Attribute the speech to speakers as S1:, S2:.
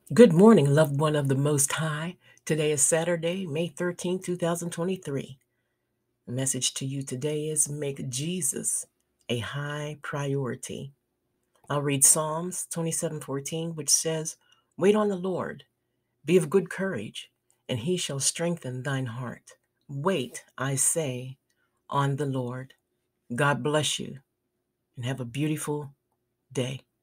S1: Good morning, loved one of the Most High. Today is Saturday, May 13th, 2023. The message to you today is make Jesus a high priority. I'll read Psalms 27:14, which says, Wait on the Lord, be of good courage, and he shall strengthen thine heart. Wait, I say, on the Lord. God bless you and have a beautiful day.